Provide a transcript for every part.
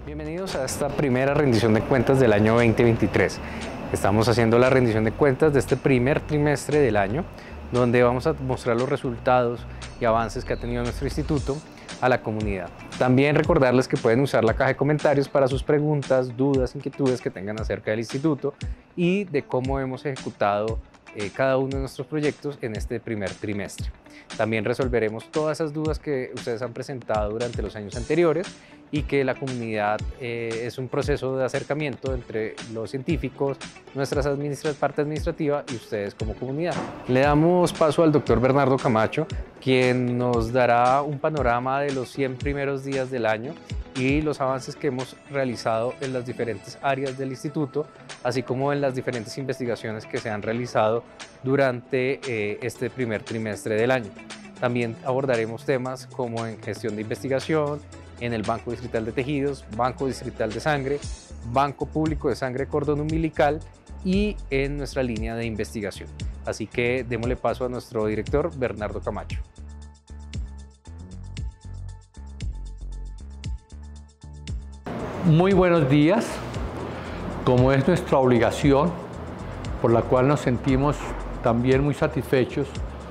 Bienvenidos a esta primera rendición de cuentas del año 2023. Estamos haciendo la rendición de cuentas de este primer trimestre del año, donde vamos a mostrar los resultados y avances que ha tenido nuestro instituto a la comunidad. También recordarles que pueden usar la caja de comentarios para sus preguntas, dudas, inquietudes que tengan acerca del instituto y de cómo hemos ejecutado cada uno de nuestros proyectos en este primer trimestre. También resolveremos todas esas dudas que ustedes han presentado durante los años anteriores y que la comunidad es un proceso de acercamiento entre los científicos, nuestra parte administrativa y ustedes como comunidad. Le damos paso al doctor Bernardo Camacho, quien nos dará un panorama de los 100 primeros días del año y los avances que hemos realizado en las diferentes áreas del instituto, así como en las diferentes investigaciones que se han realizado durante este primer trimestre del año. También abordaremos temas como en gestión de investigación, en el Banco Distrital de Tejidos, Banco Distrital de Sangre, Banco Público de Sangre de Cordón Umbilical y en nuestra línea de investigación. Así que démosle paso a nuestro director, Bernardo Camacho. Muy buenos días. Como es nuestra obligación, por la cual nos sentimos también muy satisfechos,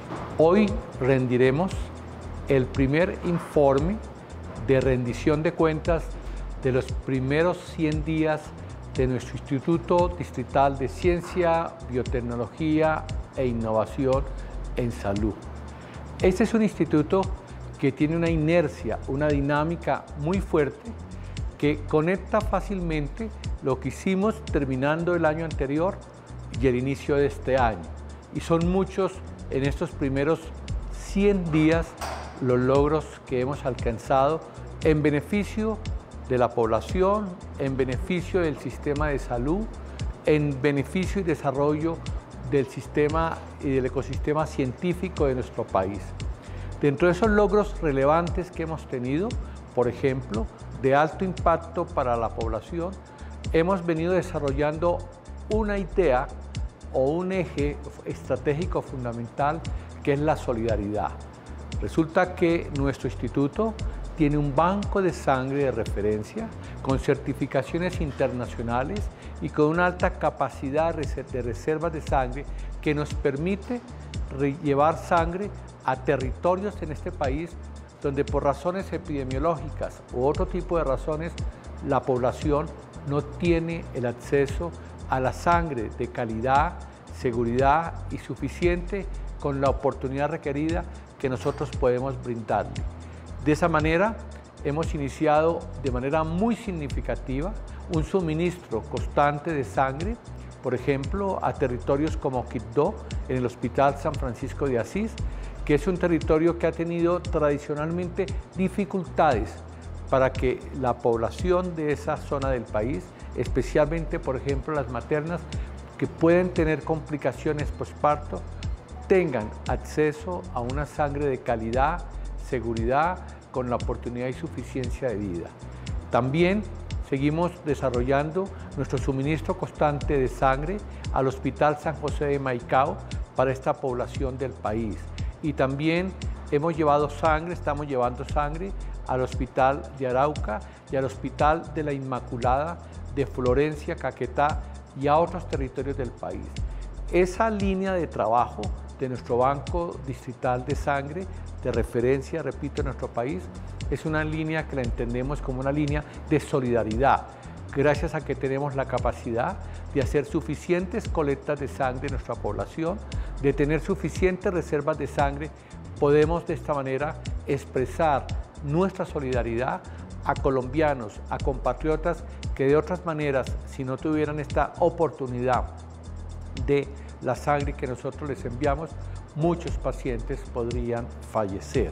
hoy rendiremos el primer informe de rendición de cuentas de los primeros 100 días de nuestro Instituto Distrital de Ciencia, Biotecnología e Innovación en Salud. Este es un instituto que tiene una inercia, una dinámica muy fuerte que conecta fácilmente lo que hicimos terminando el año anterior y el inicio de este año. Y son muchos en estos primeros 100 días los logros que hemos alcanzado en beneficio de la población, en beneficio del sistema de salud, en beneficio y desarrollo del sistema y del ecosistema científico de nuestro país. Dentro de esos logros relevantes que hemos tenido, por ejemplo, de alto impacto para la población, hemos venido desarrollando una idea o un eje estratégico fundamental que es la solidaridad. Resulta que nuestro instituto tiene un banco de sangre de referencia con certificaciones internacionales y con una alta capacidad de reservas de sangre que nos permite llevar sangre a territorios en este país donde por razones epidemiológicas u otro tipo de razones la población no tiene el acceso a la sangre de calidad, seguridad y suficiente con la oportunidad requerida que nosotros podemos brindarle. De esa manera hemos iniciado de manera muy significativa un suministro constante de sangre, por ejemplo, a territorios como Quibdó, en el Hospital San Francisco de Asís, que es un territorio que ha tenido tradicionalmente dificultades para que la población de esa zona del país, especialmente, por ejemplo, las maternas que pueden tener complicaciones posparto, tengan acceso a una sangre de calidad, seguridad, con la oportunidad y suficiencia de vida. También seguimos desarrollando nuestro suministro constante de sangre al Hospital San José de Maicao para esta población del país. Y también estamos llevando sangre al Hospital de Arauca y al Hospital de la Inmaculada de Florencia, Caquetá y a otros territorios del país. Esa línea de trabajo de nuestro Banco Distrital de Sangre, de referencia, repito, en nuestro país, es una línea que la entendemos como una línea de solidaridad, gracias a que tenemos la capacidad de hacer suficientes colectas de sangre en nuestra población, de tener suficientes reservas de sangre, podemos de esta manera expresar nuestra solidaridad a colombianos, a compatriotas que de otras maneras, si no tuvieran esta oportunidad de la sangre que nosotros les enviamos, muchos pacientes podrían fallecer.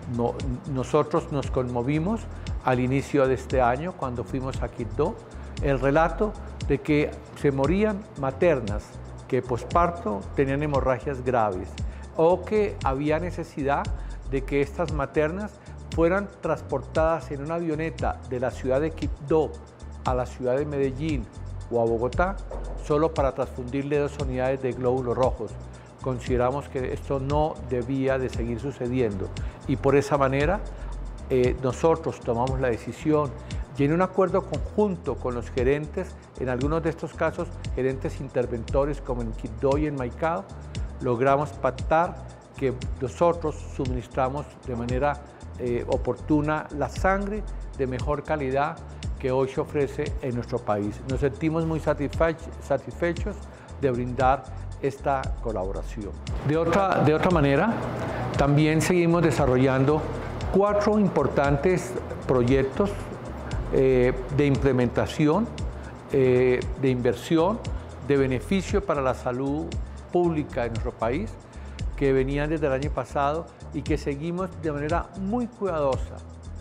Nosotros nos conmovimos al inicio de este año cuando fuimos a Quibdó, el relato de que se morían maternas que posparto tenían hemorragias graves o que había necesidad de que estas maternas fueran transportadas en una avioneta de la ciudad de Quibdó a la ciudad de Medellín o a Bogotá solo para transfundirle 2 unidades de glóbulos rojos. Consideramos que esto no debía de seguir sucediendo y por esa manera nosotros tomamos la decisión y en un acuerdo conjunto con los gerentes, en algunos de estos casos gerentes interventores como en Quibdó y en Maicao, logramos pactar que nosotros suministramos de manera oportuna la sangre de mejor calidad que hoy se ofrece en nuestro país. Nos sentimos muy satisfechos de brindar esta colaboración. De otra manera, también seguimos desarrollando 4 importantes proyectos de implementación, de inversión, de beneficio para la salud pública de nuestro país, que venían desde el año pasado y que seguimos de manera muy cuidadosa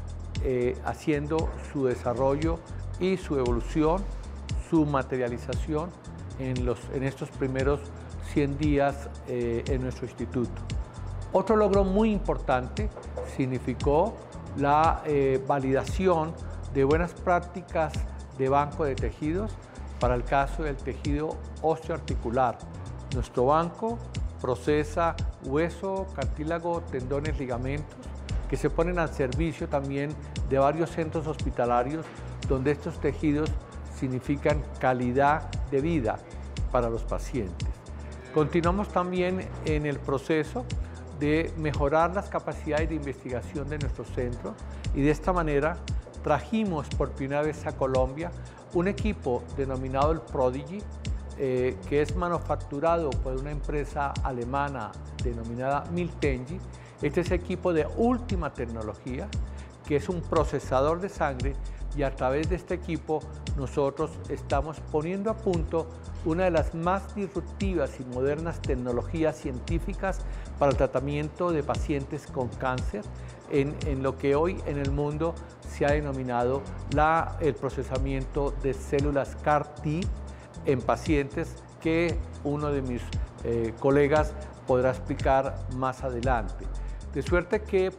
haciendo su desarrollo y su evolución, su materialización en estos primeros 100 días en nuestro instituto. Otro logro muy importante significó la validación de buenas prácticas de banco de tejidos para el caso del tejido osteoarticular. Nuestro banco procesa hueso, cartílago, tendones, ligamentos, que se ponen al servicio también de varios centros hospitalarios donde estos tejidos significan calidad de vida para los pacientes. Continuamos también en el proceso de mejorar las capacidades de investigación de nuestro centro y de esta manera trajimos por primera vez a Colombia un equipo denominado el Prodigy, que es manufacturado por una empresa alemana denominada Miltenji. Este es equipo de última tecnología, que es un procesador de sangre, y a través de este equipo nosotros estamos poniendo a punto una de las más disruptivas y modernas tecnologías científicas para el tratamiento de pacientes con cáncer en lo que hoy en el mundo se ha denominado el procesamiento de células CAR-T en pacientes, que uno de mis colegas podrá explicar más adelante. De suerte que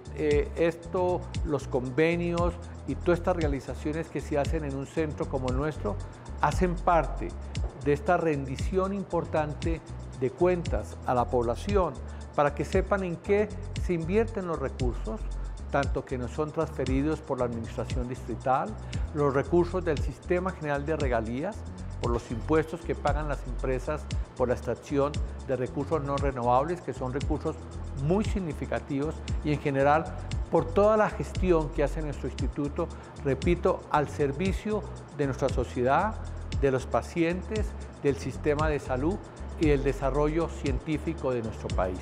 los convenios y todas estas realizaciones que se hacen en un centro como el nuestro hacen parte de esta rendición importante de cuentas a la población para que sepan en qué se invierten los recursos, tanto que nos son transferidos por la administración distrital, los recursos del Sistema General de Regalías, por los impuestos que pagan las empresas por la extracción de recursos no renovables, que son recursos muy significativos, y en general por toda la gestión que hace nuestro instituto, repito, al servicio de nuestra sociedad, de los pacientes, del sistema de salud y del desarrollo científico de nuestro país.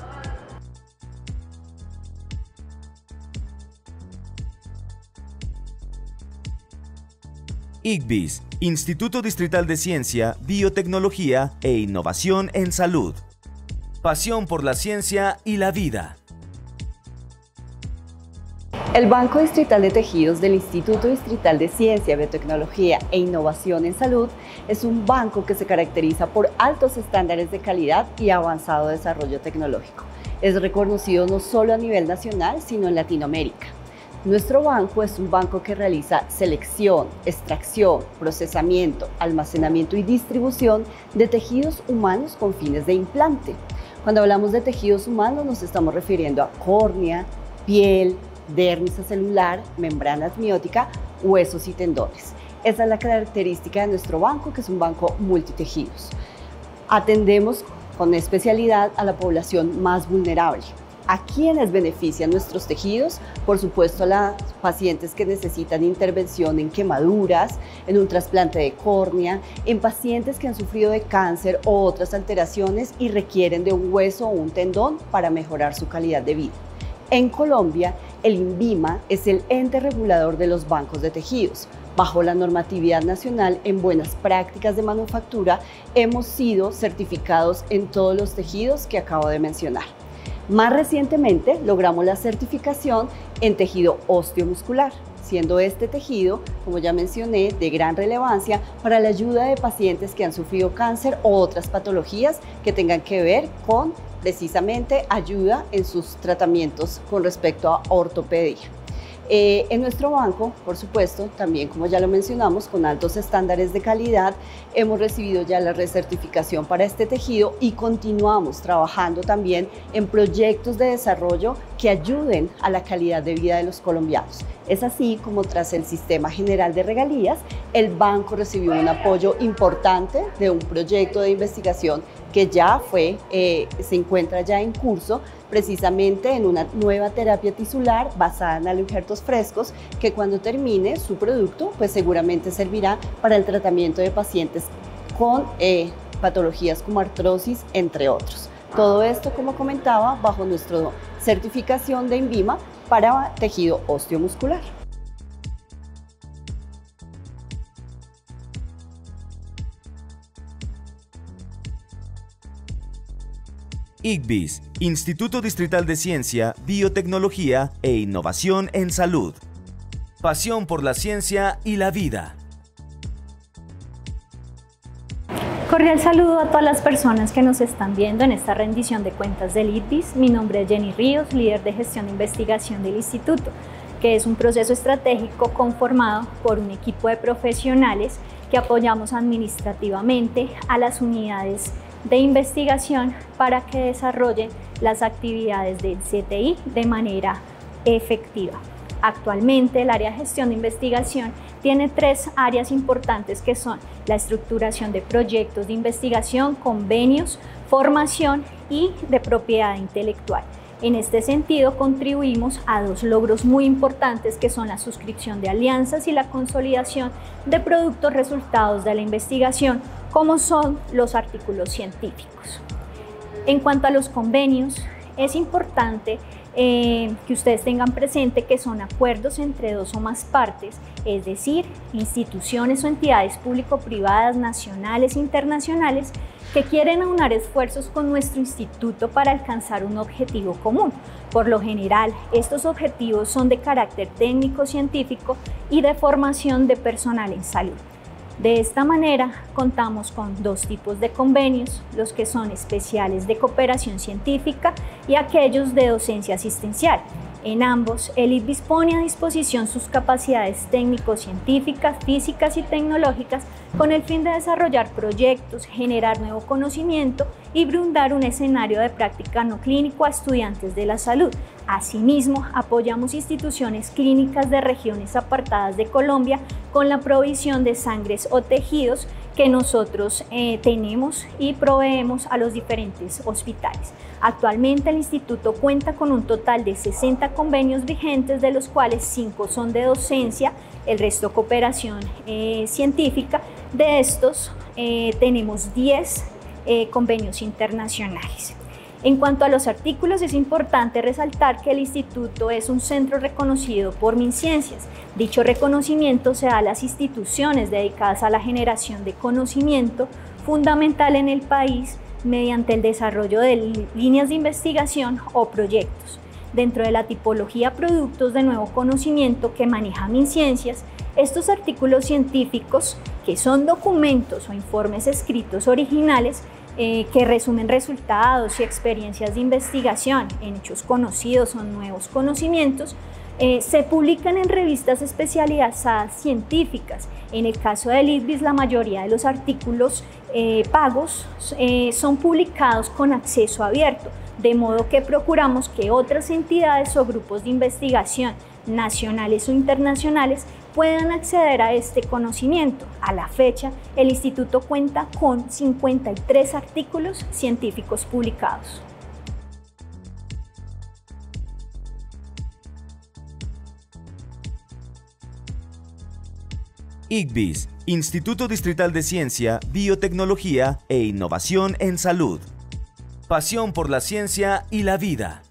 ICVIS, Instituto Distrital de Ciencia, Biotecnología e Innovación en Salud. Pasión por la ciencia y la vida. El Banco Distrital de Tejidos del Instituto Distrital de Ciencia, Biotecnología e Innovación en Salud es un banco que se caracteriza por altos estándares de calidad y avanzado desarrollo tecnológico. Es reconocido no solo a nivel nacional, sino en Latinoamérica. Nuestro banco es un banco que realiza selección, extracción, procesamiento, almacenamiento y distribución de tejidos humanos con fines de implante. Cuando hablamos de tejidos humanos nos estamos refiriendo a córnea, piel, dermis celular, membrana amniótica, huesos y tendones. Esa es la característica de nuestro banco, que es un banco multitejidos. Atendemos con especialidad a la población más vulnerable. ¿A quiénes benefician nuestros tejidos? Por supuesto, a las pacientes que necesitan intervención en quemaduras, en un trasplante de córnea, en pacientes que han sufrido de cáncer o otras alteraciones y requieren de un hueso o un tendón para mejorar su calidad de vida. En Colombia, el INVIMA es el ente regulador de los bancos de tejidos. Bajo la normatividad nacional en buenas prácticas de manufactura, hemos sido certificados en todos los tejidos que acabo de mencionar. Más recientemente logramos la certificación en tejido osteomuscular, siendo este tejido, como ya mencioné, de gran relevancia para la ayuda de pacientes que han sufrido cáncer o otras patologías que tengan que ver con precisamente ayuda en sus tratamientos con respecto a ortopedia. En nuestro banco, por supuesto, también como ya lo mencionamos, con altos estándares de calidad, hemos recibido ya la recertificación para este tejido y continuamos trabajando también en proyectos de desarrollo que ayuden a la calidad de vida de los colombianos. Es así como tras el Sistema General de Regalías, el banco recibió un apoyo importante de un proyecto de investigación que ya se encuentra ya en curso, precisamente en una nueva terapia tisular basada en aloeru frescos, que cuando termine su producto, pues seguramente servirá para el tratamiento de pacientes con patologías como artrosis, entre otros. Todo esto, como comentaba, bajo nuestra certificación de INVIMA para tejido osteomuscular. ICVIS, Instituto Distrital de Ciencia, Biotecnología e Innovación en Salud. Pasión por la ciencia y la vida. Cordial saludo a todas las personas que nos están viendo en esta rendición de cuentas del ICVIS. Mi nombre es Jenny Ríos, líder de gestión de investigación del instituto, que es un proceso estratégico conformado por un equipo de profesionales que apoyamos administrativamente a las unidades de investigación para que desarrollen las actividades del CTI de manera efectiva. Actualmente el área de gestión de investigación tiene 3 áreas importantes que son la estructuración de proyectos de investigación, convenios, formación y de propiedad intelectual. En este sentido, contribuimos a 2 logros muy importantes que son la suscripción de alianzas y la consolidación de productos resultados de la investigación, como son los artículos científicos. En cuanto a los convenios, es importante que ustedes tengan presente que son acuerdos entre 2 o más partes, es decir, instituciones o entidades público-privadas, nacionales e internacionales, que quieren aunar esfuerzos con nuestro instituto para alcanzar un objetivo común. Por lo general, estos objetivos son de carácter técnico-científico y de formación de personal en salud. De esta manera, contamos con 2 tipos de convenios, los que son especiales de cooperación científica y aquellos de docencia asistencial. En ambos, el ICVIS pone a disposición sus capacidades técnico-científicas, físicas y tecnológicas con el fin de desarrollar proyectos, generar nuevo conocimiento y brindar un escenario de práctica no clínico a estudiantes de la salud. Asimismo, apoyamos instituciones clínicas de regiones apartadas de Colombia con la provisión de sangres o tejidos que nosotros tenemos y proveemos a los diferentes hospitales. Actualmente el instituto cuenta con un total de 60 convenios vigentes, de los cuales 5 son de docencia, el resto cooperación científica. De estos tenemos 10 convenios internacionales. En cuanto a los artículos, es importante resaltar que el instituto es un centro reconocido por MinCiencias. Dicho reconocimiento se da a las instituciones dedicadas a la generación de conocimiento fundamental en el país mediante el desarrollo de líneas de investigación o proyectos. Dentro de la tipología productos de nuevo conocimiento que maneja MinCiencias, estos artículos científicos, que son documentos o informes escritos originales, que resumen resultados y experiencias de investigación en hechos conocidos o nuevos conocimientos, se publican en revistas especializadas científicas. En el caso del ICVIS, la mayoría de los artículos pagos son publicados con acceso abierto, de modo que procuramos que otras entidades o grupos de investigación nacionales o internacionales puedan acceder a este conocimiento. A la fecha, el instituto cuenta con 53 artículos científicos publicados. ICVIS, Instituto Distrital de Ciencia, Biotecnología e Innovación en Salud. Pasión por la ciencia y la vida.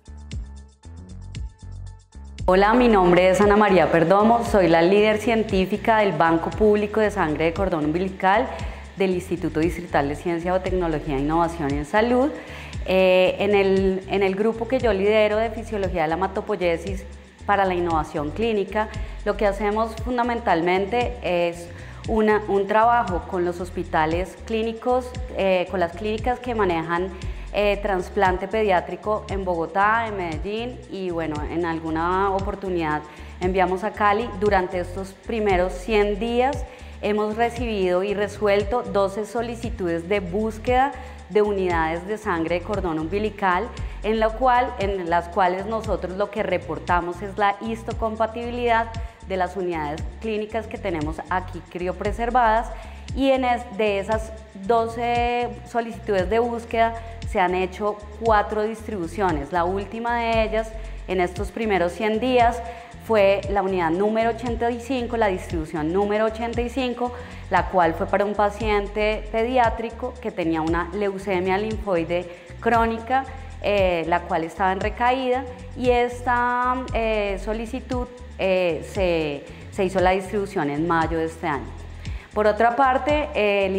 Hola, mi nombre es Ana María Perdomo, soy la líder científica del Banco Público de Sangre de Cordón Umbilical del Instituto Distrital de Ciencia, Biotecnología e Innovación en Salud. En el grupo que yo lidero de Fisiología de la Hematopoiesis para la Innovación Clínica, lo que hacemos fundamentalmente es un trabajo con los hospitales clínicos, con las clínicas que manejan trasplante pediátrico en Bogotá, en Medellín y bueno, en alguna oportunidad enviamos a Cali. Durante estos primeros 100 días hemos recibido y resuelto 12 solicitudes de búsqueda de unidades de sangre de cordón umbilical, en las cuales nosotros lo que reportamos es la histocompatibilidad de las unidades clínicas que tenemos aquí criopreservadas, y de esas 12 solicitudes de búsqueda se han hecho 4 distribuciones. La última de ellas en estos primeros 100 días fue la unidad número 85, la distribución número 85, la cual fue para un paciente pediátrico que tenía una leucemia linfoide crónica, la cual estaba en recaída, y esta solicitud se hizo la distribución en mayo de este año. Por otra parte,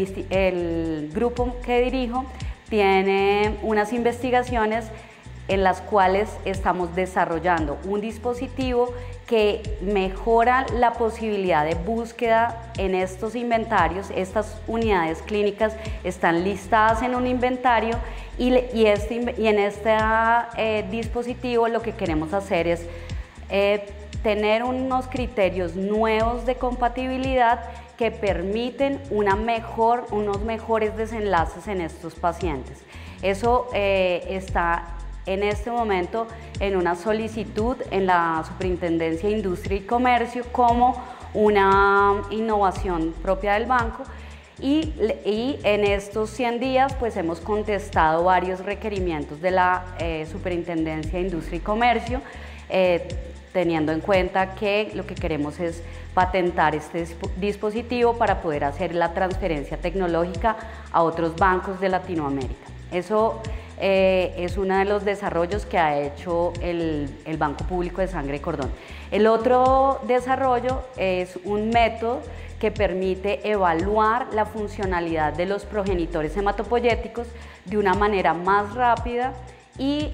el grupo que dirijo tiene unas investigaciones en las cuales estamos desarrollando un dispositivo que mejora la posibilidad de búsqueda en estos inventarios. Estas unidades clínicas están listadas en un inventario y en este dispositivo lo que queremos hacer es tener unos criterios nuevos de compatibilidad que permiten unos mejores desenlaces en estos pacientes. Eso está en este momento en una solicitud en la Superintendencia de Industria y Comercio como una innovación propia del banco, y en estos 100 días pues hemos contestado varios requerimientos de la Superintendencia de Industria y Comercio, teniendo en cuenta que lo que queremos es patentar este dispositivo para poder hacer la transferencia tecnológica a otros bancos de Latinoamérica. Eso es uno de los desarrollos que ha hecho el Banco Público de Sangre de Cordón. El otro desarrollo es un método que permite evaluar la funcionalidad de los progenitores hematopoyéticos de una manera más rápida y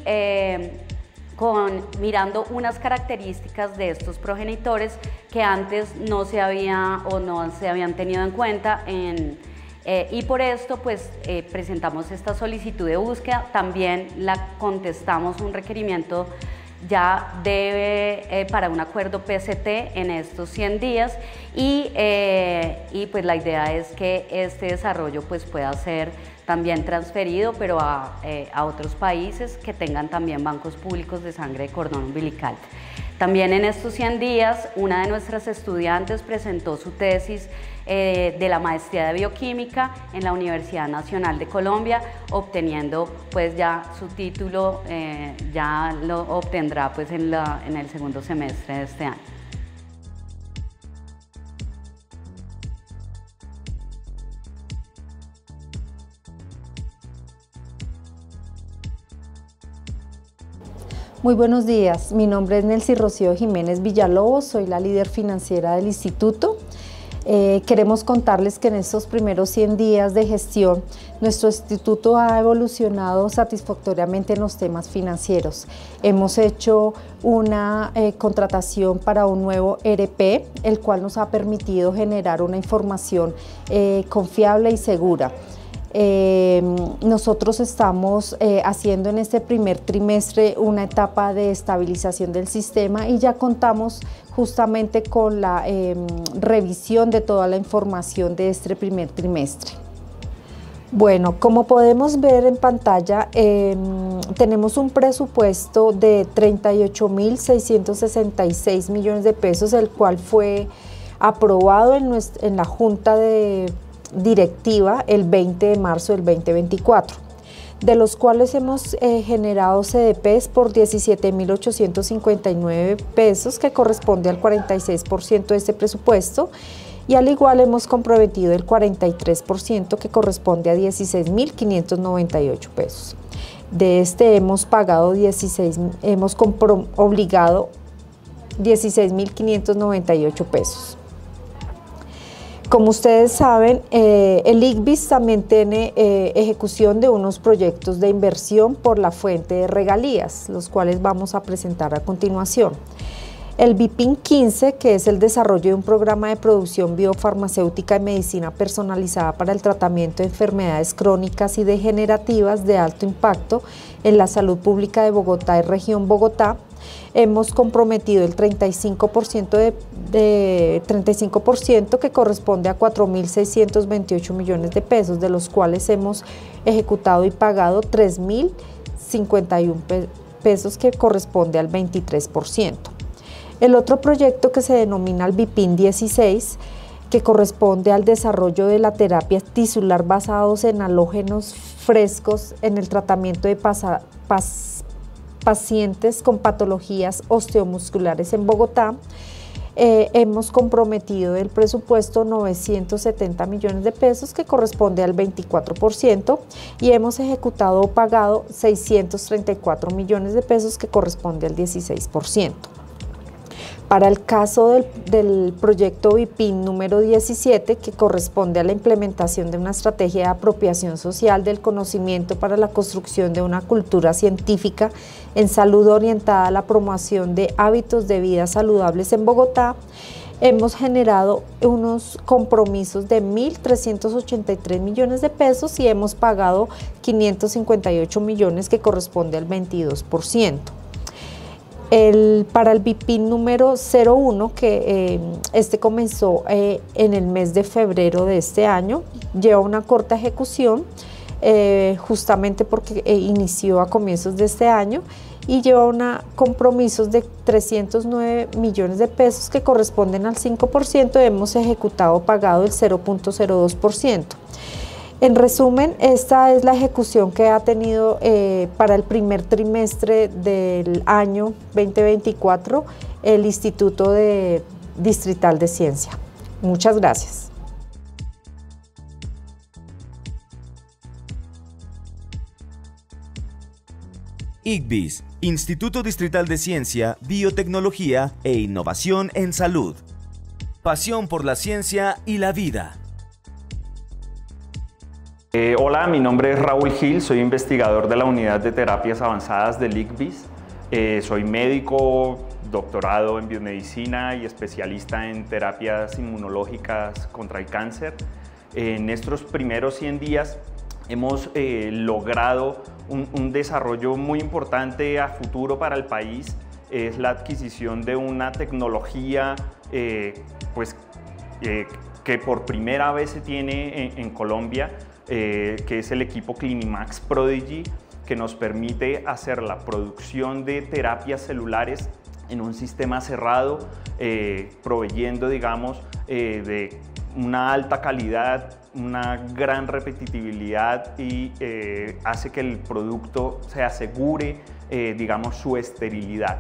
mirando unas características de estos progenitores que antes no se habían tenido en cuenta y por esto pues presentamos esta solicitud de búsqueda. También la contestamos un requerimiento ya para un acuerdo PCT en estos 100 días y pues la idea es que este desarrollo pues pueda ser también transferido, pero a otros países que tengan también bancos públicos de sangre de cordón umbilical. También en estos 100 días, una de nuestras estudiantes presentó su tesis de la maestría de bioquímica en la Universidad Nacional de Colombia, obteniendo pues ya su título, ya lo obtendrá pues en el segundo semestre de este año. Muy buenos días, mi nombre es Nelcy Rocío Jiménez Villalobos, soy la líder financiera del instituto. Queremos contarles que en estos primeros 100 días de gestión, nuestro instituto ha evolucionado satisfactoriamente en los temas financieros. Hemos hecho una contratación para un nuevo ERP, el cual nos ha permitido generar una información confiable y segura. Nosotros estamos haciendo en este primer trimestre una etapa de estabilización del sistema y ya contamos justamente con la revisión de toda la información de este primer trimestre. Bueno, como podemos ver en pantalla, tenemos un presupuesto de 38.666 millones de pesos, el cual fue aprobado en la Junta Directiva el 20 de marzo del 2024, de los cuales hemos generado CDPs por 17.859 pesos, que corresponde al 46% de este presupuesto, y al igual hemos comprometido el 43%, que corresponde a 16.598 pesos. De este hemos pagado obligado 16.598 pesos. Como ustedes saben, el ICBIS también tiene ejecución de unos proyectos de inversión por la fuente de regalías, los cuales vamos a presentar a continuación. El BIPIN 15, que es el desarrollo de un programa de producción biofarmacéutica y medicina personalizada para el tratamiento de enfermedades crónicas y degenerativas de alto impacto en la salud pública de Bogotá y región Bogotá. Hemos comprometido el 35% que corresponde a 4.628 millones de pesos, de los cuales hemos ejecutado y pagado 3.051 pesos, que corresponde al 23%. El otro proyecto, que se denomina el BIPIN 16, que corresponde al desarrollo de la terapia tisular basados en halógenos frescos en el tratamiento de pacientes con patologías osteomusculares en Bogotá. Hemos comprometido el presupuesto 970 millones de pesos, que corresponde al 24%, y hemos ejecutado o pagado 634 millones de pesos, que corresponde al 16%. Para el caso del proyecto BIPIN número 17, que corresponde a la implementación de una estrategia de apropiación social del conocimiento para la construcción de una cultura científica en salud orientada a la promoción de hábitos de vida saludables en Bogotá, hemos generado unos compromisos de 1.383 millones de pesos y hemos pagado 558 millones, que corresponde al 22%. Para el BIPIN número 01, que comenzó en el mes de febrero de este año, lleva una corta ejecución, justamente porque inició a comienzos de este año, y lleva compromisos de 309 millones de pesos, que corresponden al 5%, hemos ejecutado o pagado el 0.02%. En resumen, esta es la ejecución que ha tenido para el primer trimestre del año 2024 el Instituto Distrital de Ciencia. Muchas gracias. ICBIS, Instituto Distrital de Ciencia, Biotecnología e Innovación en Salud. Pasión por la ciencia y la vida. Hola, mi nombre es Raúl Gil, soy investigador de la Unidad de Terapias Avanzadas del ICBIS. Soy médico, doctorado en biomedicina y especialista en terapias inmunológicas contra el cáncer. En estos primeros 100 días hemos logrado un desarrollo muy importante a futuro para el país. Es la adquisición de una tecnología que por primera vez se tiene en Colombia, que es el equipo Clinimax Prodigy, que nos permite hacer la producción de terapias celulares en un sistema cerrado, proveyendo, digamos, de una alta calidad, una gran repetitividad, y hace que el producto se asegure, digamos, su esterilidad.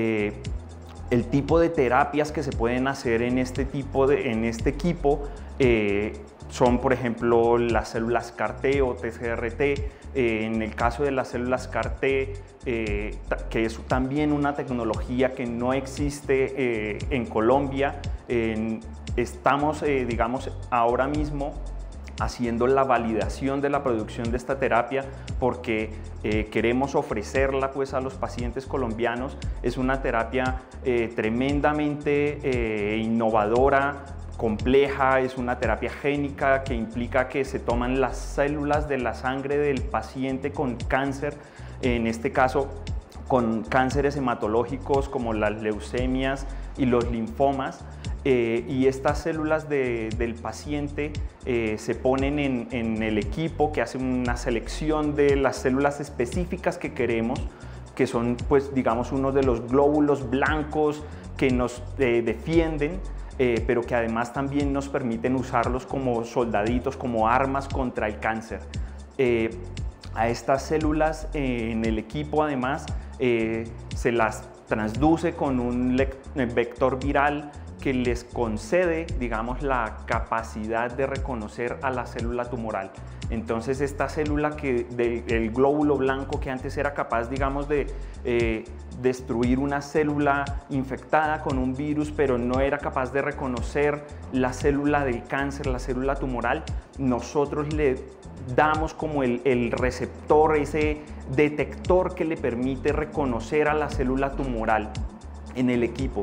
El tipo de terapias que se pueden hacer en este equipo son, por ejemplo, las células CAR-T o TCR-T. En el caso de las células CAR-T, que es también una tecnología que no existe en Colombia, estamos, digamos, ahora mismo haciendo la validación de la producción de esta terapia, porque queremos ofrecerla pues a los pacientes colombianos. Es una terapia tremendamente innovadora, compleja, es una terapia génica que implica que se toman las células de la sangre del paciente con cáncer, en este caso con cánceres hematológicos como las leucemias y los linfomas, y estas células del paciente se ponen en el equipo, que hace una selección de las células específicas que queremos, que son, pues, digamos, uno de los glóbulos blancos que nos defienden, pero que además también nos permiten usarlos como soldaditos, como armas contra el cáncer. A estas células en el equipo además se las transduce con un vector viral que les concede, digamos, la capacidad de reconocer a la célula tumoral. Entonces esta célula del glóbulo blanco, que antes era capaz, digamos, de destruir una célula infectada con un virus, pero no era capaz de reconocer la célula del cáncer, la célula tumoral, nosotros le damos como el receptor, ese detector que le permite reconocer a la célula tumoral. en el equipo.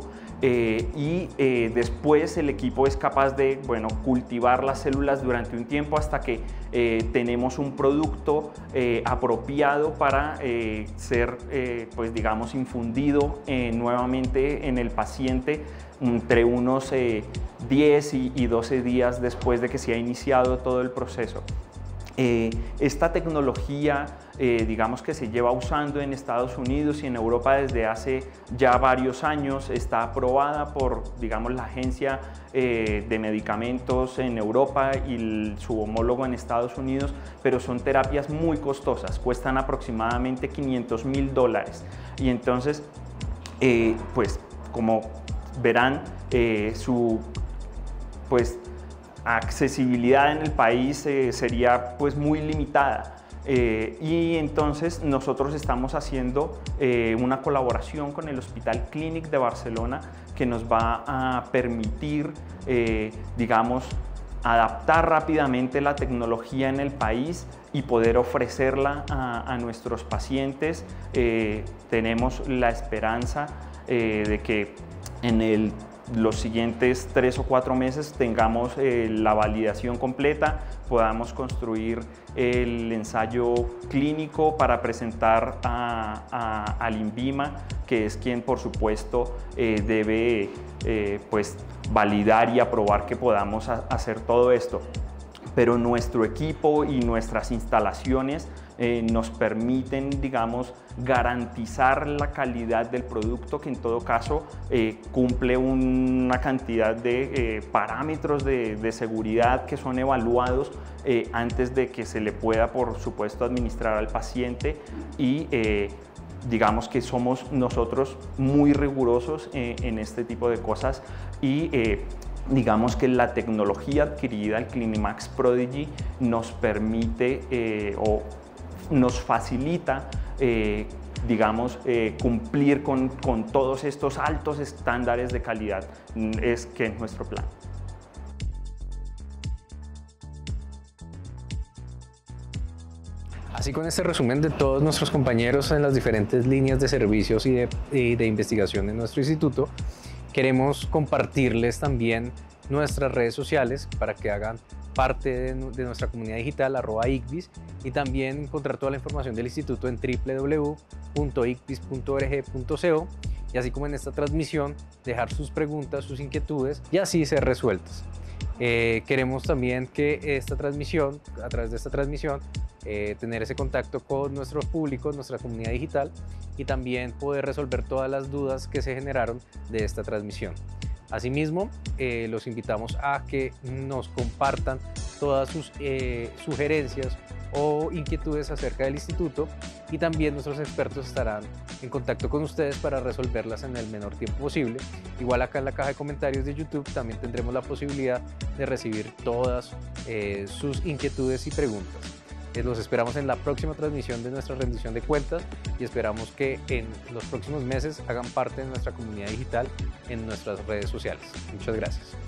Después el equipo es capaz de, bueno, cultivar las células durante un tiempo hasta que tenemos un producto apropiado para ser, pues digamos, infundido nuevamente en el paciente entre unos 10 y 12 días después de que se ha iniciado todo el proceso. Esta tecnología, digamos que se lleva usando en Estados Unidos y en Europa desde hace ya varios años, está aprobada por, digamos, la agencia de medicamentos en Europa y su homólogo en Estados Unidos, pero son terapias muy costosas, cuestan aproximadamente $500.000 y entonces, pues como verán, su accesibilidad en el país sería pues muy limitada y entonces nosotros estamos haciendo una colaboración con el Hospital Clínic de Barcelona que nos va a permitir, digamos, adaptar rápidamente la tecnología en el país y poder ofrecerla a nuestros pacientes. Tenemos la esperanza de que en los siguientes 3 o 4 meses tengamos la validación completa, podamos construir el ensayo clínico para presentar al INVIMA, que es quien por supuesto debe pues validar y aprobar que podamos hacer todo esto. Pero nuestro equipo y nuestras instalaciones nos permiten, digamos, garantizar la calidad del producto, que en todo caso cumple una cantidad de parámetros de seguridad que son evaluados antes de que se le pueda, por supuesto, administrar al paciente y digamos que somos nosotros muy rigurosos en este tipo de cosas y digamos que la tecnología adquirida, el CliniMax Prodigy, nos permite o nos facilita, digamos, cumplir con todos estos altos estándares de calidad, que es nuestro plan. Así, con este resumen de todos nuestros compañeros en las diferentes líneas de servicios y de investigación en nuestro instituto, queremos compartirles también nuestras redes sociales para que hagan parte de nuestra comunidad digital, @ICBIS, y también encontrar toda la información del instituto en www.icbis.org.co, y así como en esta transmisión, dejar sus preguntas, sus inquietudes y así ser resueltas. Queremos también que esta transmisión, a través de esta transmisión, tener ese contacto con nuestro público, nuestra comunidad digital, y también poder resolver todas las dudas que se generaron de esta transmisión. Asimismo, los invitamos a que nos compartan todas sus sugerencias o inquietudes acerca del instituto, y también nuestros expertos estarán en contacto con ustedes para resolverlas en el menor tiempo posible. Igual acá en la caja de comentarios de YouTube también tendremos la posibilidad de recibir todas sus inquietudes y preguntas. Los esperamos en la próxima transmisión de nuestra rendición de cuentas y esperamos que en los próximos meses hagan parte de nuestra comunidad digital en nuestras redes sociales. Muchas gracias.